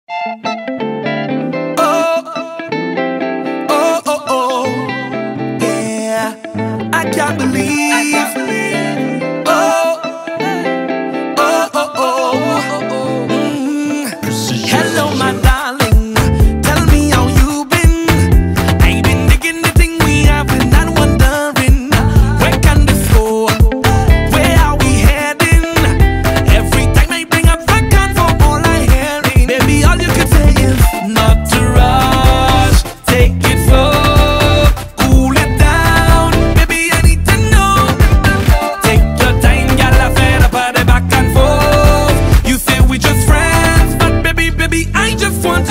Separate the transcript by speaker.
Speaker 1: Oh, oh, oh, oh, yeah. I can't believe. Oh, oh, oh, oh. Hello, my darling. Tell me how you been. I been digging the thing we have been and wondering where can this go? Where are we heading? Every time I bring up that can for all I hearing, baby, all you can say is not to rush. Take it slow, cool it down. Baby, I need to know. Take your time, girl. I fed up at the back and forth. You say we just friends, but baby, I just want to